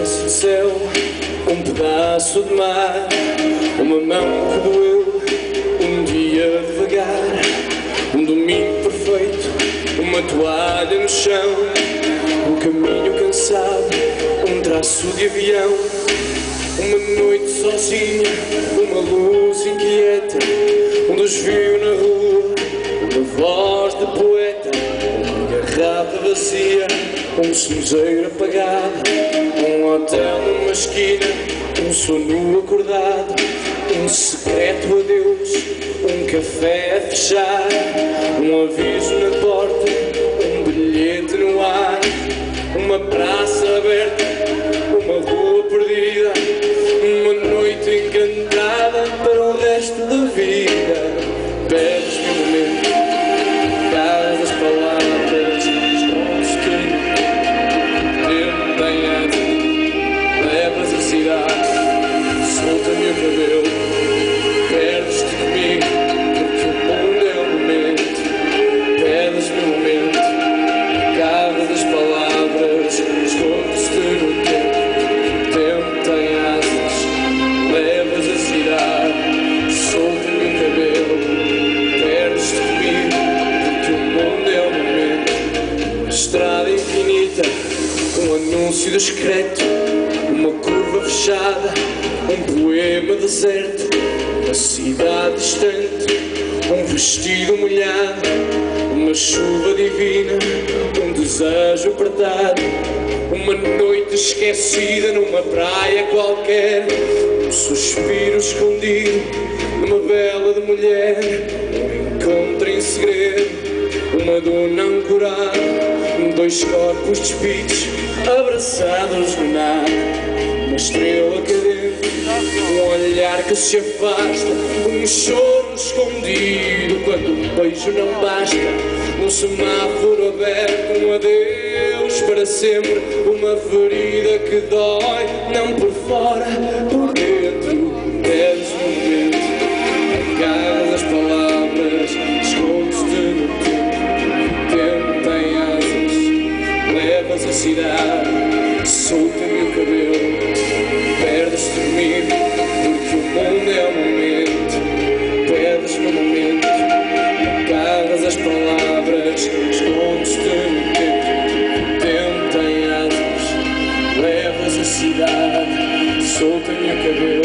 pedaço de céu, um pedaço de mar, uma mão que doeu, um dia devagar, um domingo perfeito, uma toalha no chão, um caminho cansado, um traço de avião, uma noite sozinha, uma luz inquieta, um desvio na rua, uma voz de poeta, uma garrafa vazia, um cinzeiro apagado, um hotel numa esquina, um sono acordado, um secreto adeus, um café a fechar, um aviso na porta, um bilhete no ar, uma praça aberta, uma rua perdida, uma noite encantada para o resto da vida. Perdes-me um momento, calas as palavras, escondes-te, tempo tem asa, levas a cidade, solta-me o cabelo, perdes-te comigo, porque o mundo é um momento. Perdes-me um momento, calas as palavras, escondes-te no tempo, tempo tem asas, levas a cidade, solta-me o cabelo, perdes-te comigo, porque o mundo é um momento. Uma estrada infinita, um anúncio discreto, uma curva fechada, um poema deserto, uma cidade distante, um vestido molhado, uma chuva divina, um desejo apertado, uma noite esquecida numa praia qualquer, um suspiro escondido numa vela de mulher, um encontro em segredo, uma dor não curada, dois corpos despidos abraçados no nada, uma estrela cadente, um olhar que se afasta, um choro escondido quando um beijo não basta, um semáforo aberto, um adeus para sempre, uma ferida que dói, não por fora, por dentro. Perdes um momento, agarras as palavras, escondes-te no tempo tem asas, levas a cidade, solta-me o cabelo, perdes-te comigo, porque o mundo é um momento. Perdes-me um momento, agarras as palavras, escondes-te no tempo tem asas, levas a cidade, solta-me o cabelo.